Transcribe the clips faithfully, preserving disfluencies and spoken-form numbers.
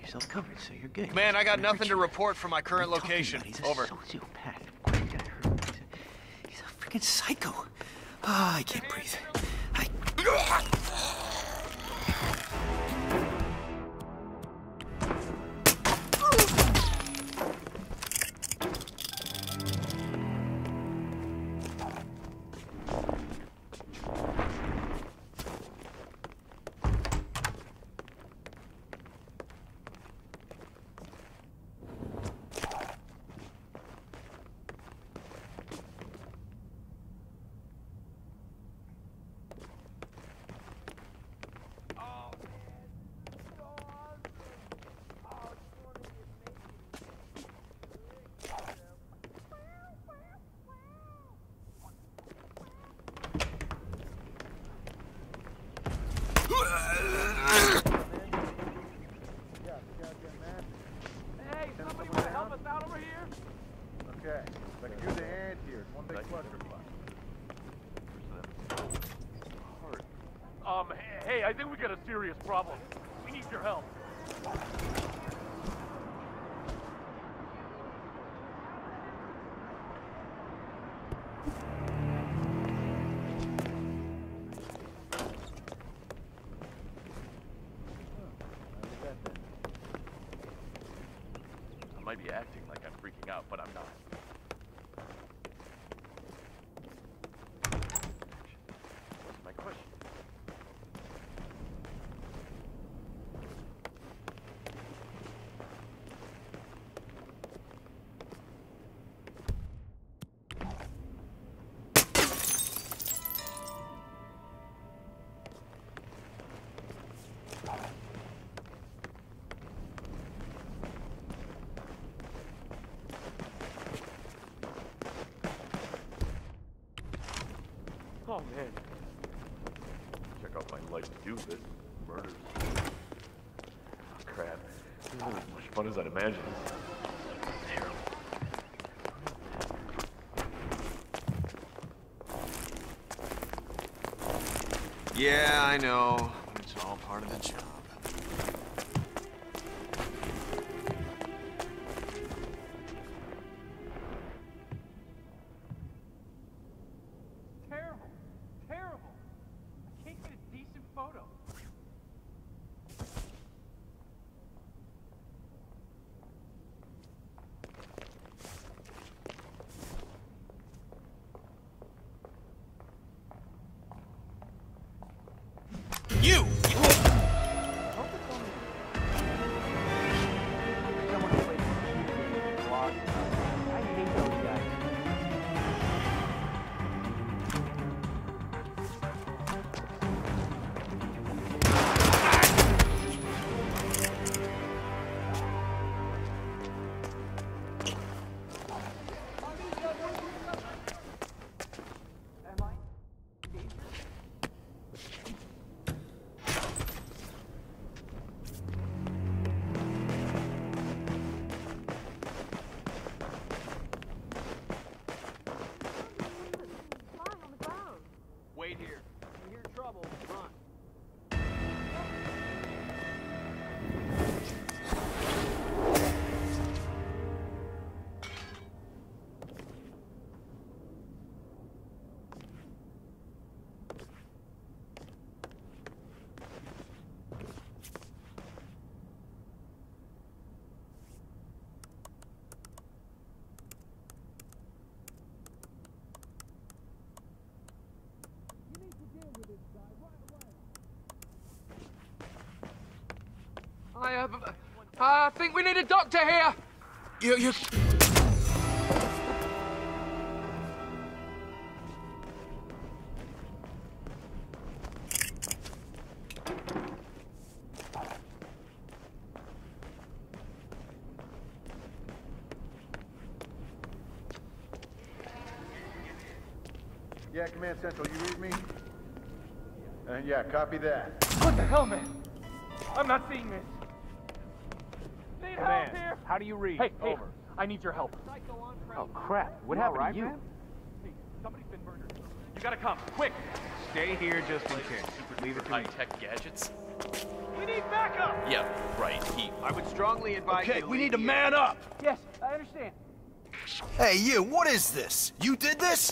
yourself covered, so you're good. Man, I got You're nothing to report from my current location. He's a Over. sociopath. Of course you got hurt. He's a, he's a freaking psycho. Ah, oh, I can't breathe. I... Um, hey, I think we got a serious problem. We need your help. I might be acting like I'm freaking out, but I'm not. What's my question? Oh, man. Check out my life to do this. Murders. Oh, crap. This isn't as much fun as I'd imagined. Terrible. Yeah, I know. It's all part of the job. You! Wait here. If you hear trouble, run. I uh, I think we need a doctor here. You, you... Yeah, Command Central, you read me? Uh, yeah, copy that. What the hell, man? I'm not seeing this. Need Command, help here. how do you read? Hey, hey, Over. I need your help. Oh, crap. What You happened all right, to you? man? Hey, somebody's been murdered. You gotta come, quick. Stay here just in case. Leave it to me. High-tech gadgets. We need backup! Yeah, right. He. I would strongly advise Okay, you to we leave need to the man up. Yes, I understand. Hey, you, what is this? You did this?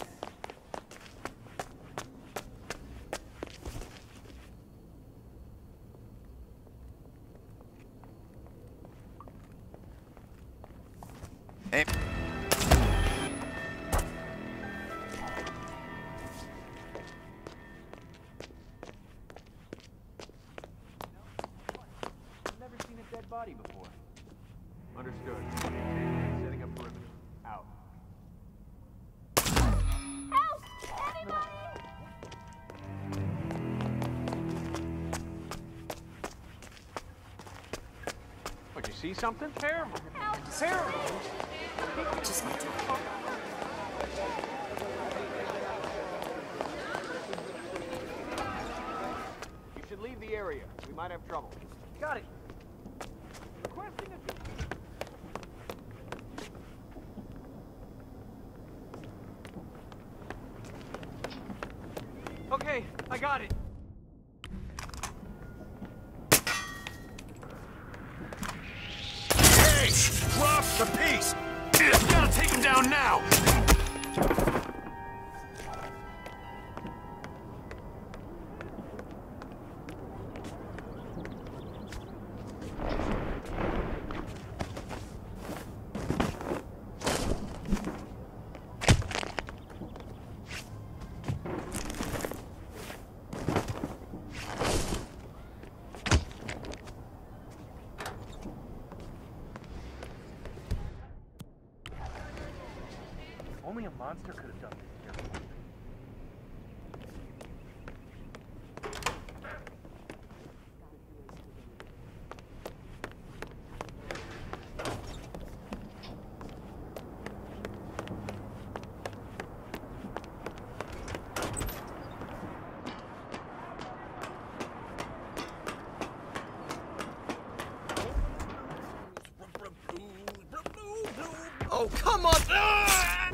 Hey. I've never seen a dead body before. Understood. Setting up perimeter. Out. What, you see something? Terrible. Terrible. Just need to... You should leave the area. We might have trouble. Got it. Requesting a... Okay, I got it. Hey! Drop the piece! You gotta take him down now! Only a monster could have done this here. Oh, come on! Ah!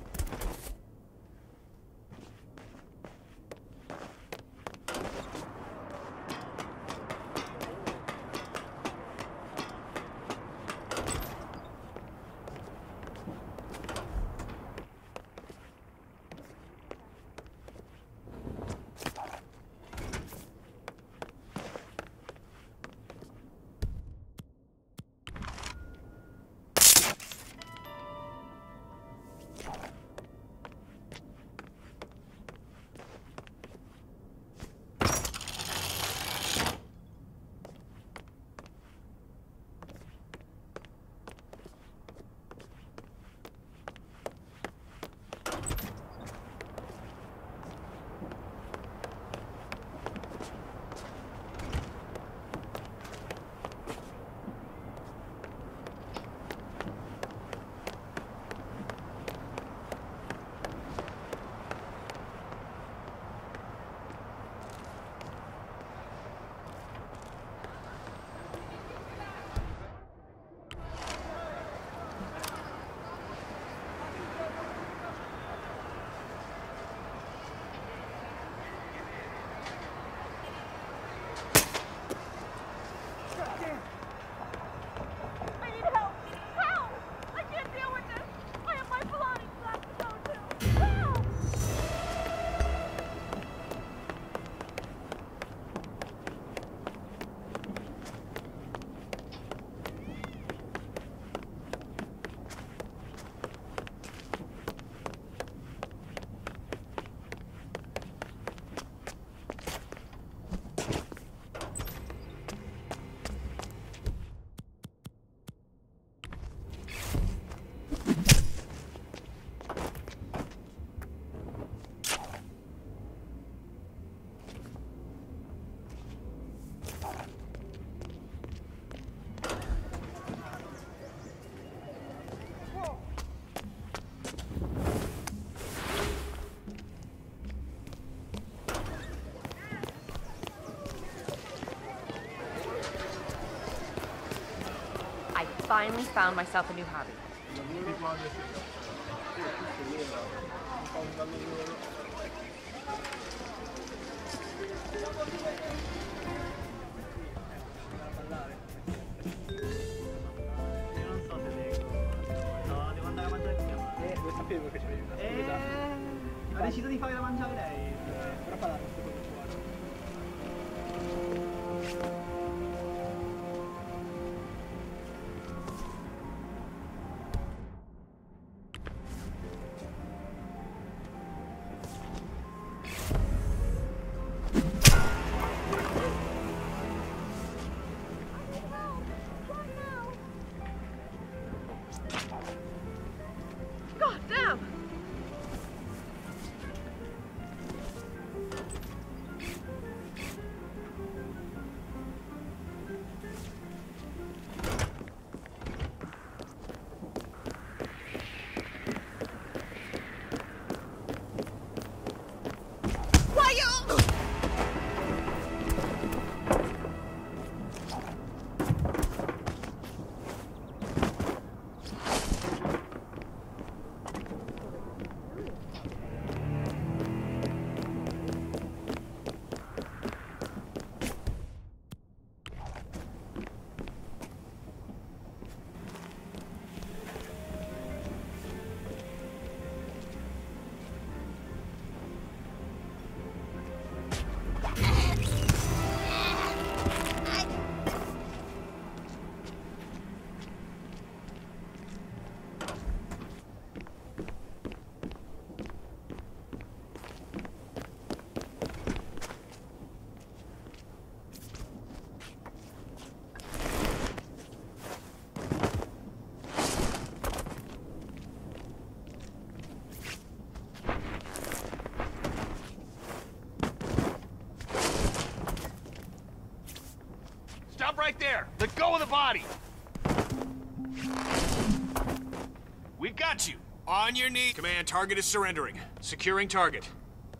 finally found myself a new hobby. Stop right there! Let go of the body! We got you! On your knee! Command, target is surrendering. Securing target.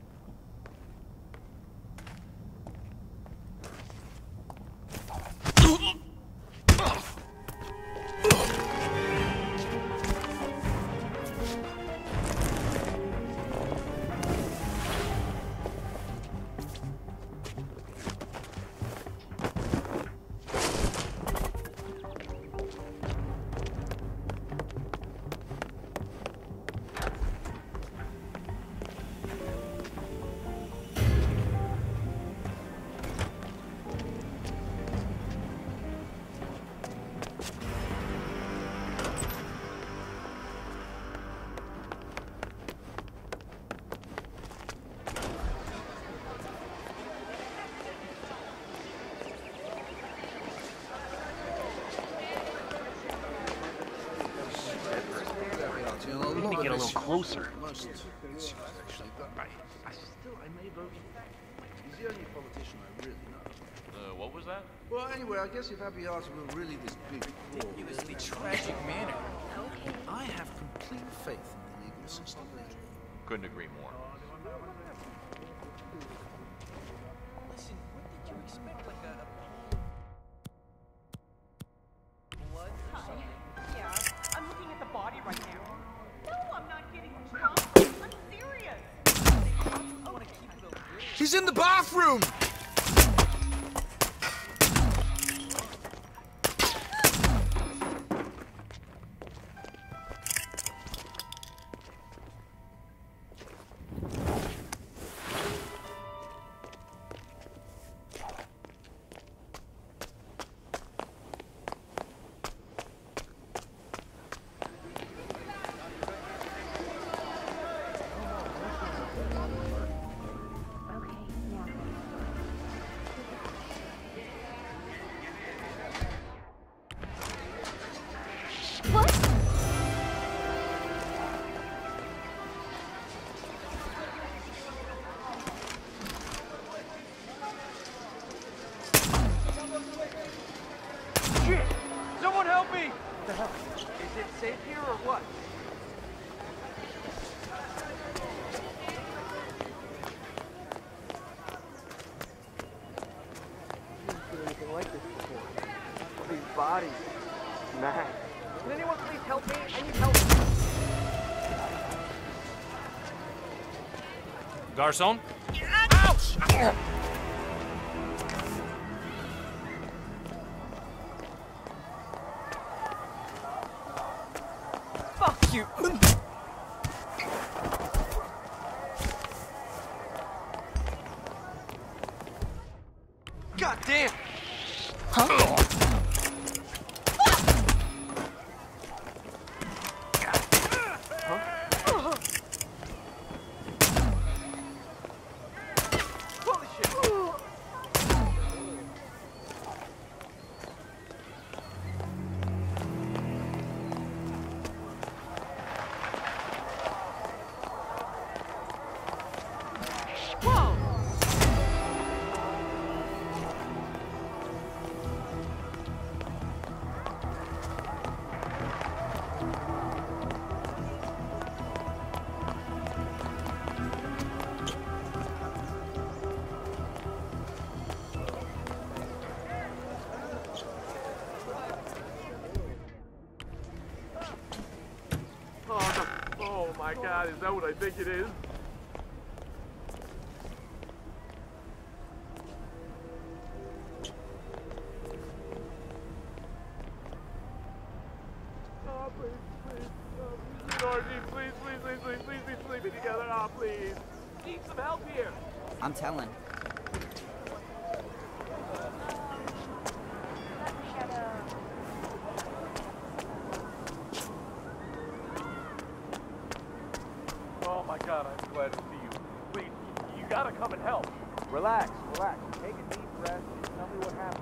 Let me get a little closer. I still, I may vote for He's the only politician I really know. Uh, what was that? Well, anyway, I guess if Happy Hearts were really this big fraud, Ridiculously tragic manner. I have complete faith in the legal system. Couldn't agree more. Listen, what did you expect? Like a... blood? Hi. Yeah, I'm looking at the body right now. No, I'm not kidding. I'm serious. I want to keep it over here. He's in the bathroom! Shit! Someone help me! What the hell? Is it safe here or what? I didn't see anything like this before. These bodies. Man. Can anyone please help me? I need help. Garçon? Ouch! Fuck you! God damn! Huh? Holy shit! Whoa! Oh, no. Oh my God, is that what I think it is? Oh, please, please, oh, please, Archie, please, please, please, please, please, be sleeping together. Oh, please. Need some help here. I'm telling. Oh my God, I'm glad to see you. Please, you gotta come and help. Relax, relax. Take a deep breath and tell me what happened.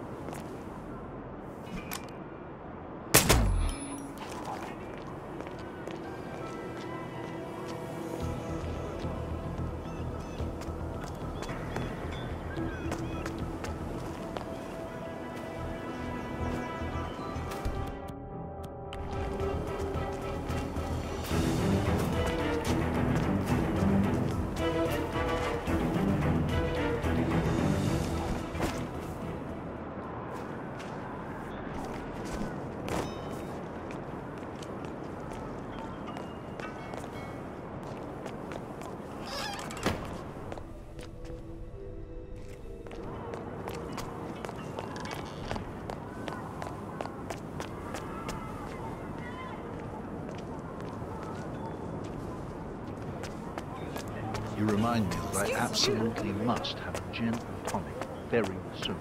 You remind me that I absolutely must have a gin and tonic very soon.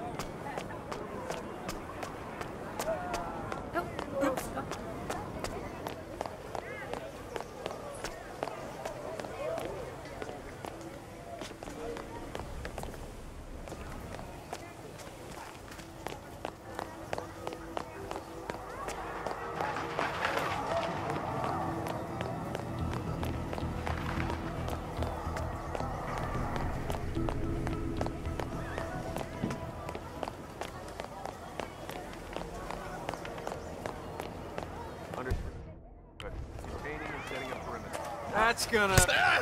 That's gonna...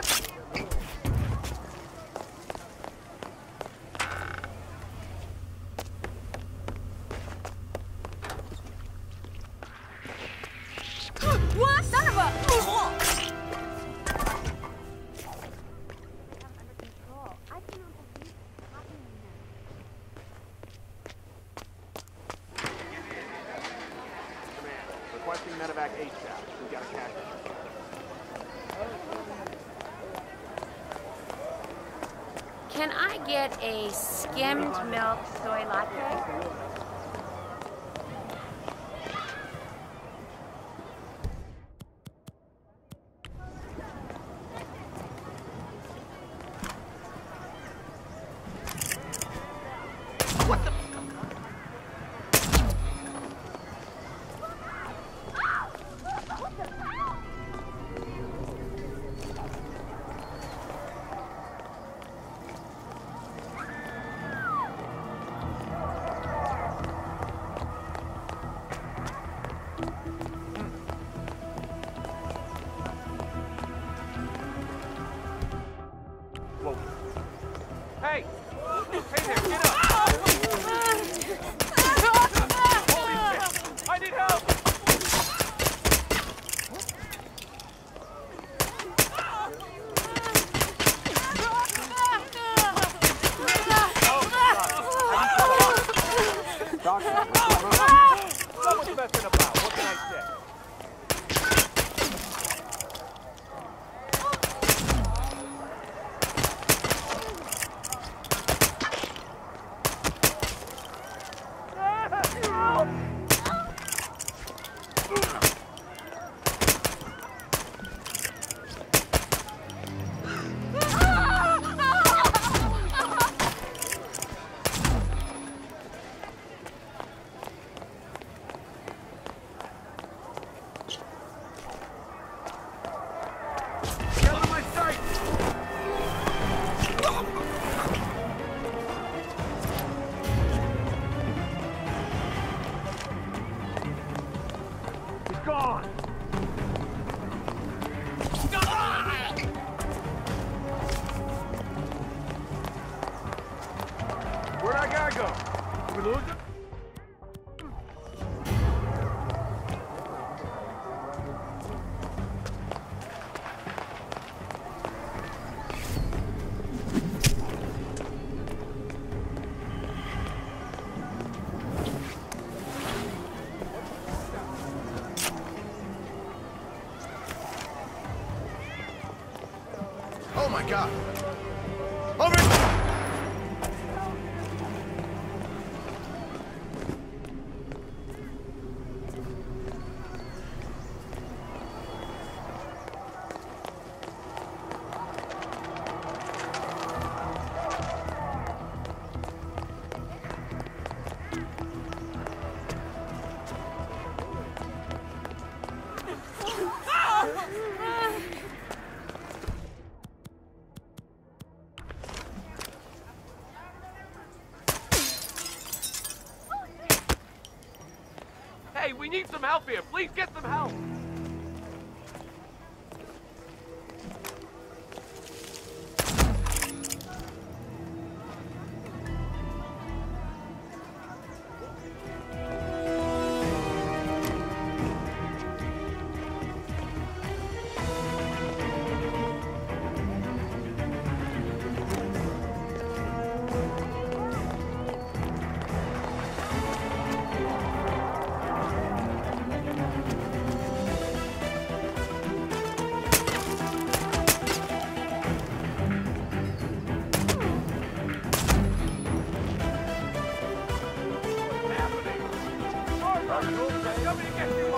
What? Son of a... Requesting medevac ASAP. We got a cash. Can I get a skimmed milk soy latte? Hey! Hey there, get up! Holy shit! I need help! Doctor, someone's messing about. What can I say? Gone! Where'd our guy go? Did we lose him? Oh my God! Over! Hey, we need some help here. Please get some help.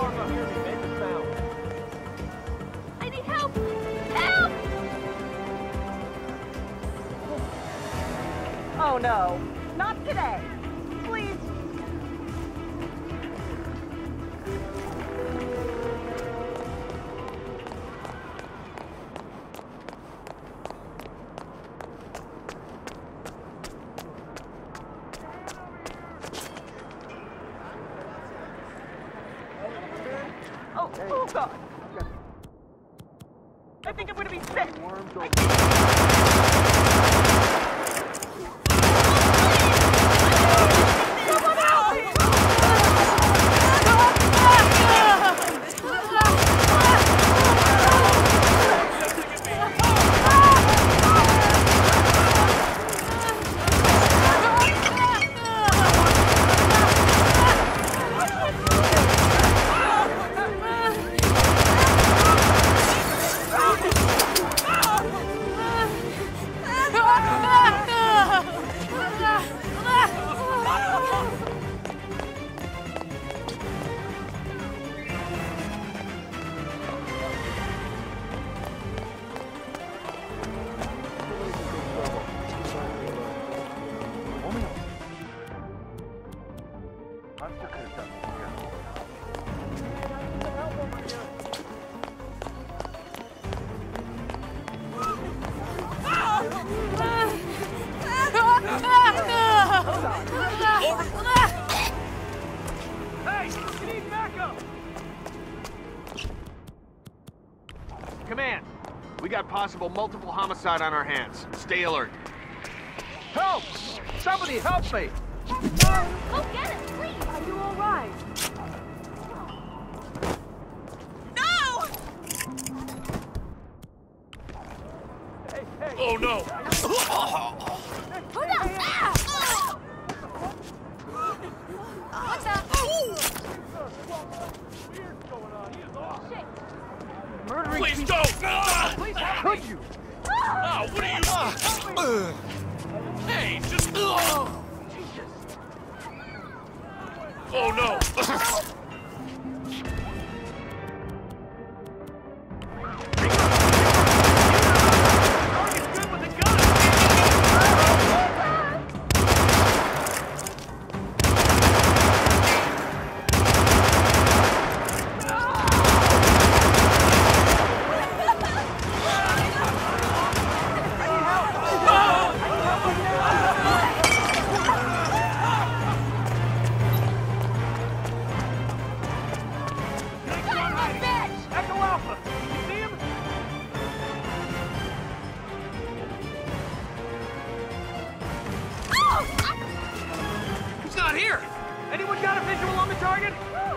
Mark, I'm hearing me. Make a sound. I need help! Help! Oh no, not today. Please. Oh, oh God. I think I'm gonna be sick. Someone help me! Command, we got possible multiple homicide on our hands. Stay alert. Help! Somebody help me! Go get it, please! Are you all right? No! Oh no! Hold on! Ah! What the? Shit! Murdering Please people. don't! Ah! Could you? Ah, what are you? Hey, just. Oh no! Here! Anyone got a visual on the target?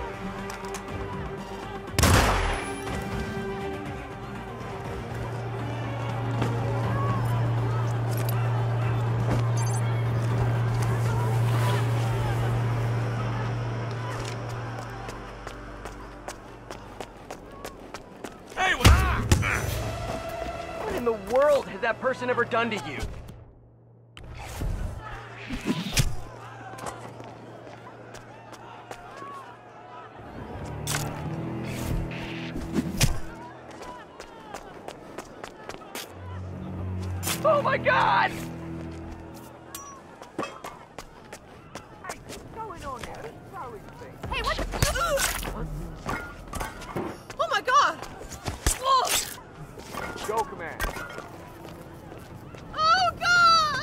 Hey, what's ah! What in the world has that person ever done to you? Oh my God! Hey, what's going on here? This is our thing. Hey, what? Oh my God! Whoa! Go, Command. Oh God!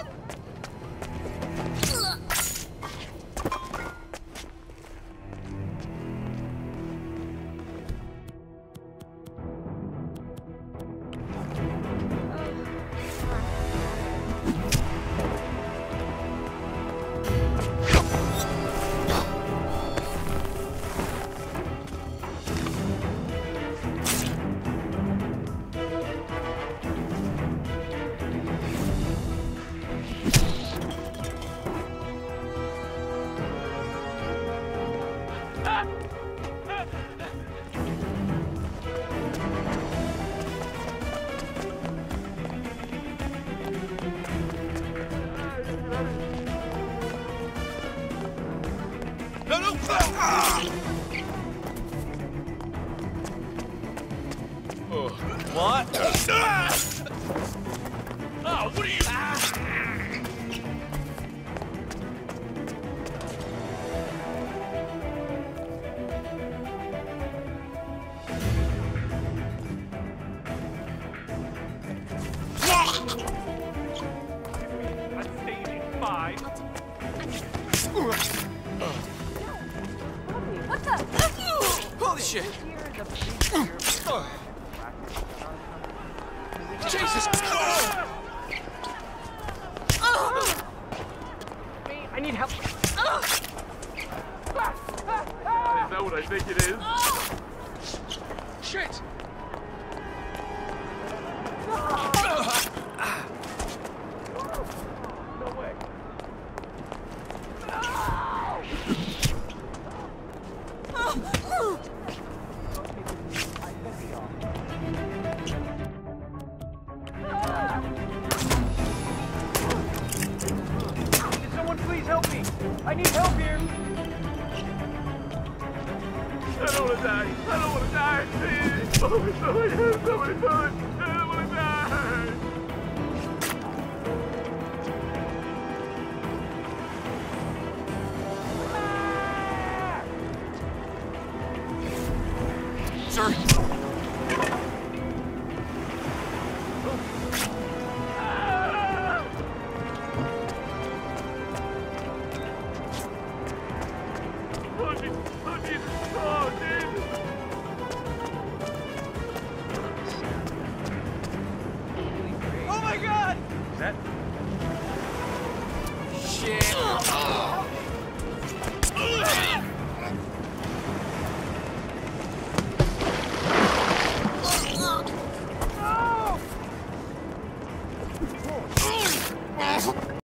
No, no! Ah! Oh, what are you... I'm staging five. What the? Holy shit! Jesus! I need help. Is that what I think it is? Shit! No way. Can someone please help me? I need help here. I don't want to die. I don't want to die. Please. Oh my God. Somebody do it. I don't want to die. Sir? Oh, Jesus. Oh, Jesus. Oh, Jesus. Oh my God! Is that... Shit!